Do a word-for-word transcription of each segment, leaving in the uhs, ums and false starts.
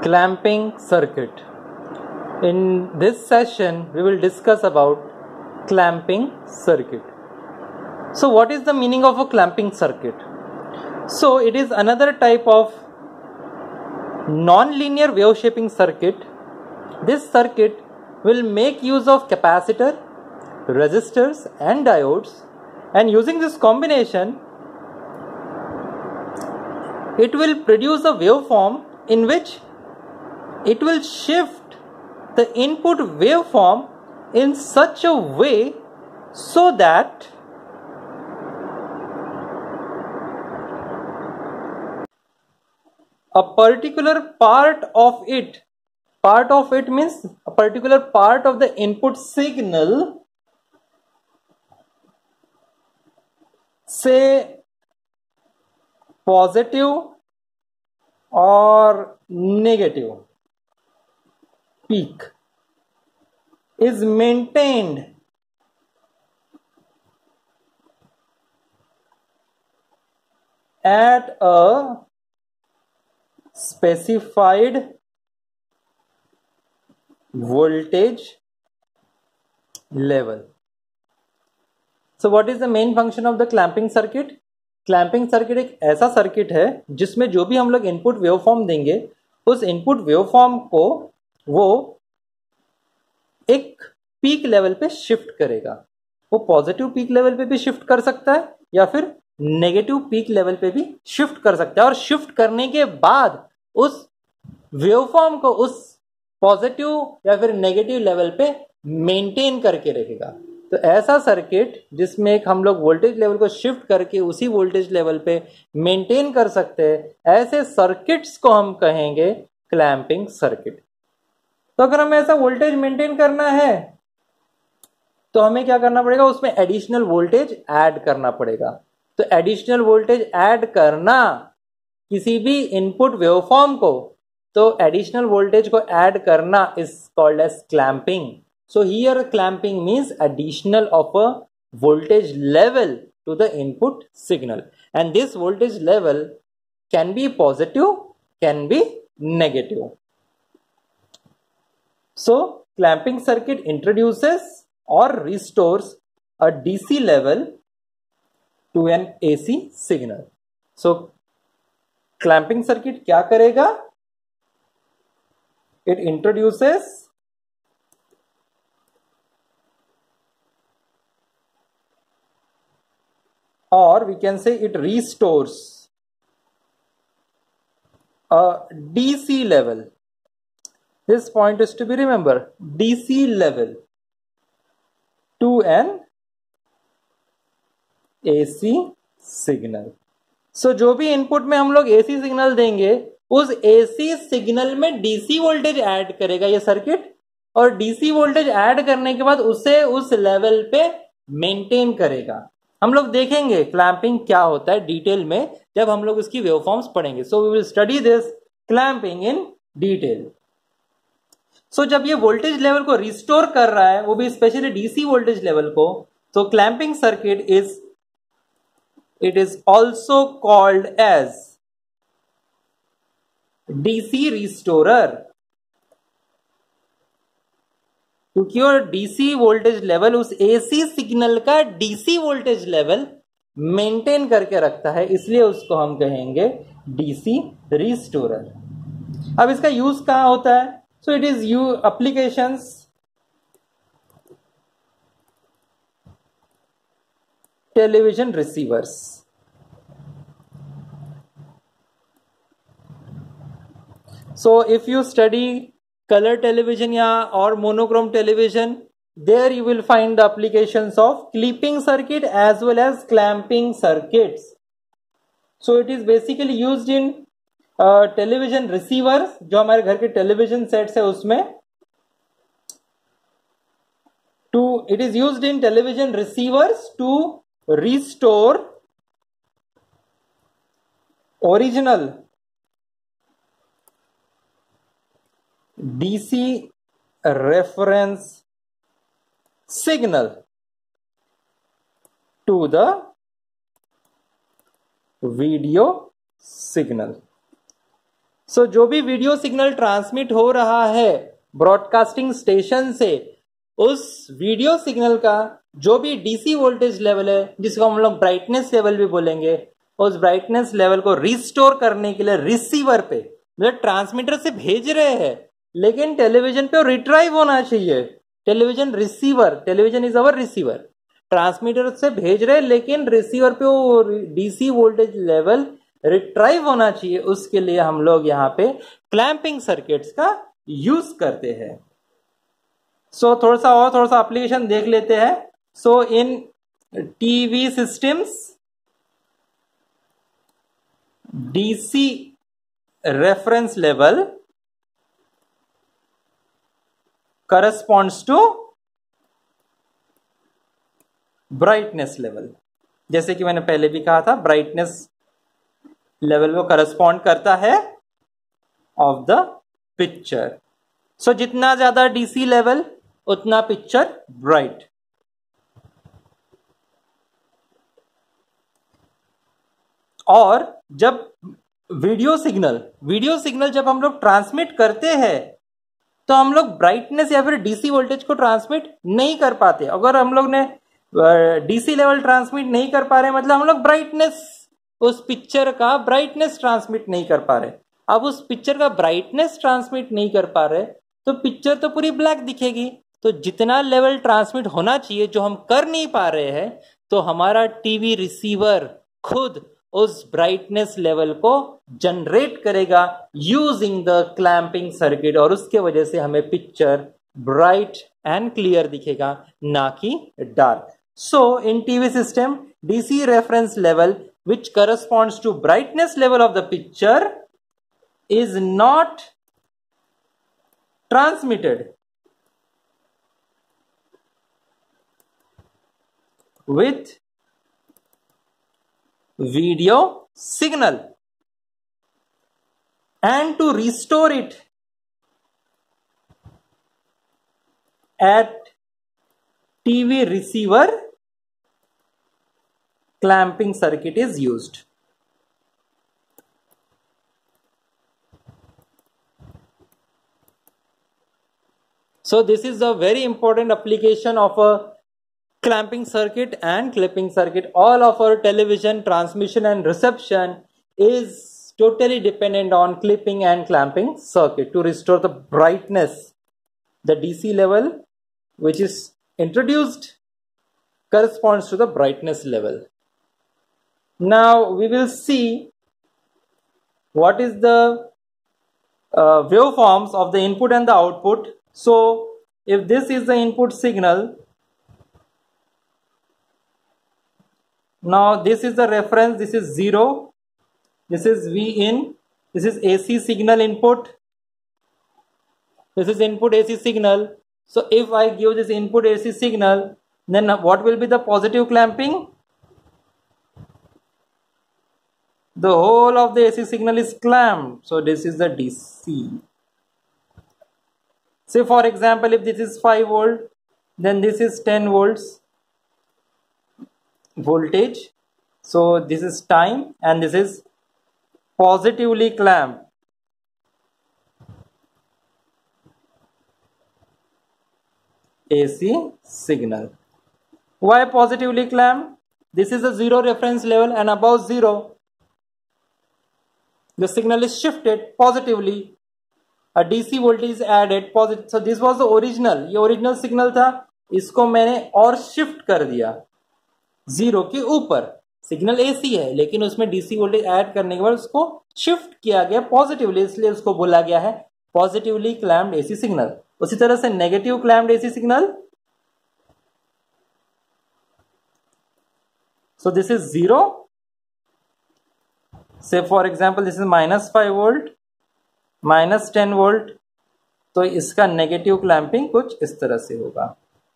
Clamping circuit. In this session we will discuss about clamping circuit. So what is the meaning of a clamping circuit? So it is another type of non-linear wave shaping circuit. This circuit will make use of capacitor, resistors and diodes, and using this combination it will produce a waveform in which it will shift the input waveform in such a way so that a particular part of it, part of it means a particular part of the input signal, say positive or negative peak, is maintained at a specified voltage level. So what is the main function of the clamping circuit? Clamping circuit एक ऐसा circuit है जिसमें जो भी हम लोग input waveform देंगे उस इनपुट वेवफॉर्म को वो एक पीक लेवल पे शिफ्ट करेगा. वो पॉजिटिव पीक लेवल पे भी शिफ्ट कर सकता है या फिर नेगेटिव पीक लेवल पे भी शिफ्ट कर सकता है, और शिफ्ट करने के बाद उस वेवफॉर्म को उस पॉजिटिव या फिर नेगेटिव लेवल पे मेंटेन करके रखेगा. तो ऐसा सर्किट जिसमें एक हम लोग वोल्टेज लेवल को शिफ्ट करके उसी वोल्टेज लेवल पे मेंटेन कर सकते हैं, ऐसे सर्किट्स को हम कहेंगे क्लैंपिंग सर्किट. तो अगर हमें ऐसा वोल्टेज मेंटेन करना है तो हमें क्या करना पड़ेगा, उसमें एडिशनल वोल्टेज ऐड करना पड़ेगा. तो एडिशनल वोल्टेज ऐड करना किसी भी इनपुट वेवफॉर्म को, तो एडिशनल वोल्टेज को ऐड करना is called as clamping. So here clamping means additional of a voltage level to the input signal, and this voltage level can be positive, can be negative. So clamping circuit introduces or restores a D C level to an A C signal. So clamping circuit क्या करेगा? It introduces or we can say it restores a D C level. This point is to be remembered, D C level to an A C signal. So जो भी input में हम लोग A C signal देंगे उस A C signal में D C voltage add करेगा ये सर्किट, और D C वोल्टेज ऐड करने के बाद उसे उस लेवल पे मेंटेन करेगा. हम लोग देखेंगे क्लैंपिंग क्या होता है डिटेल में जब हम लोग उसकी वेवफॉर्म्स पढ़ेंगे. So we will study this clamping in detail. So जब ये वोल्टेज लेवल को रिस्टोर कर रहा है, वो भी स्पेशली डीसी वोल्टेज लेवल को, तो clamping circuit is it is also called as DC restorer. क्योंकि और डीसी वोल्टेज लेवल उस एसी सिग्नल का डीसी वोल्टेज लेवल मेंटेन करके रखता है, इसलिए उसको हम कहेंगे डीसी रिस्टोरर. अब इसका यूज कहां होता है? So it is you applications television receivers. So if you study color television या और monochrome television, there you will find the applications of clipping circuit as well as clamping circuits. So it is basically used in uh, television receivers, जो हमारे घर के television sets है उसमें. To it is used in television receivers to restore original D C reference signal to the video signal. So so, जो भी video signal transmit हो रहा है ब्रॉडकास्टिंग स्टेशन से, उस वीडियो सिग्नल का जो भी डीसी वोल्टेज लेवल है, जिसको हम लोग ब्राइटनेस लेवल भी बोलेंगे, उस ब्राइटनेस लेवल को रिस्टोर करने के लिए रिसीवर पे, मतलब ट्रांसमीटर से भेज रहे हैं लेकिन टेलीविजन पे रिट्राइव होना चाहिए। Television receiver, television is our receiver, transmitter से भेज रहे लेकिन रिसीवर पे वो डीसी वोल्टेज लेवल रिट्राइव होना चाहिए। उसके लिए हम लोग यहाँ पे क्लैंपिंग सर्किट्स का यूज करते हैं। सो so, थोड़ा सा और थोड़ा सा एप्लीकेशन देख लेते हैं। So in TV systems, DC reference level corresponds to brightness level. जैसे कि मैंने पहले भी कहा था, ब्राइटनेस लेवल को करस्पॉन्ड करता है ऑफ द पिक्चर। सो जितना ज्यादा डीसी लेवल उतना पिक्चर ब्राइट। और जब वीडियो सिग्नल वीडियो सिग्नल जब हम लोग ट्रांसमिट करते हैं तो हम लोग ब्राइटनेस या फिर डीसी वोल्टेज को ट्रांसमिट नहीं कर पाते। अगर हम लोग ने डीसी लेवल ट्रांसमिट नहीं कर पा रहे, मतलब हम लोग ब्राइटनेस, उस पिक्चर का ब्राइटनेस ट्रांसमिट नहीं कर पा रहे। अब उस पिक्चर का ब्राइटनेस ट्रांसमिट नहीं कर पा रहे तो पिक्चर तो पूरी ब्लैक दिखेगी। तो जितना लेवल ट्रांसमिट होना चाहिए जो हम कर नहीं पा रहे हैं, तो हमारा टीवी रिसीवर खुद उस ब्राइटनेस लेवल को जनरेट करेगा यूजिंग द क्लैंपिंग सर्किट, और उसके वजह से हमें पिक्चर ब्राइट एंड क्लियर दिखेगा, ना कि dark. So in TV system, DC reference level which corresponds to brightness level of the picture is not transmitted with video signal, and to restore it at T V receiver, clamping circuit is used. So this is a very important application of a clamping circuit and clipping circuit. All of our television transmission and reception is totally dependent on clipping and clamping circuit to restore the brightness. The D C level which is introduced corresponds to the brightness level. Now we will see what is the uh, waveforms of the input and the output. So if this is the input signal, now this is the reference, this is zero, this is V in, this is A C signal input, this is input A C signal. So if I give this input A C signal, then what will be the positive clamping? The whole of the A C signal is clamped. So this is the D C. Say for example, if this is five volt, then this is ten volts voltage. So this is time and this is positively clamped. A C signal. Why positively clamped? This is a zero reference level, and above zero the signal is shifted positively. A D C voltage is added positive. So this was the original, ये original signal था, इसको मैंने और shift कर दिया zero के ऊपर। Signal A C है लेकिन उसमें D C वोल्टेज ऐड करने के बाद उसको शिफ्ट किया गया पॉजिटिवली, इसलिए उसको बोला गया है positively clamped A C signal. उसी तरह से negative clamped A C signal, so this is zero. Say for example this is minus five volt, minus ten volt, तो इसका नेगेटिव क्लैंपिंग कुछ इस तरह से होगा।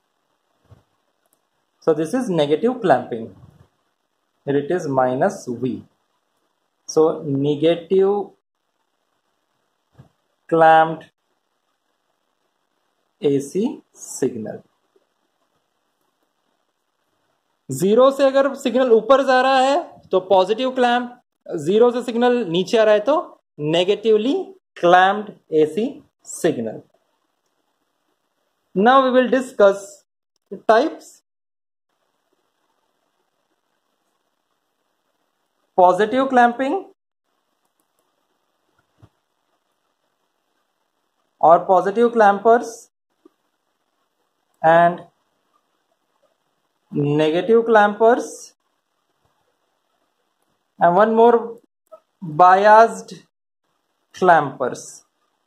So this is negative clamping, it is minus V. So negative clamped A C signal. Zero से अगर signal ऊपर जा रहा है तो पॉजिटिव क्लैम्प, जीरो से सिग्नल नीचे आ रहा है तो negatively clamped A C signal. Now we will discuss the types. Positive clamping or positive clampers and negative clampers, and one more, biased clampers.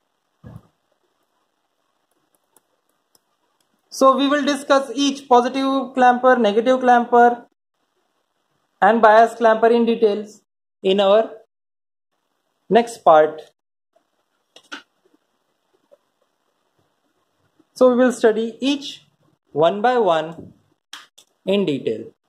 So we will discuss each positive clamper, negative clamper and biased clamper in details in our next part. So we will study each one by one in detail.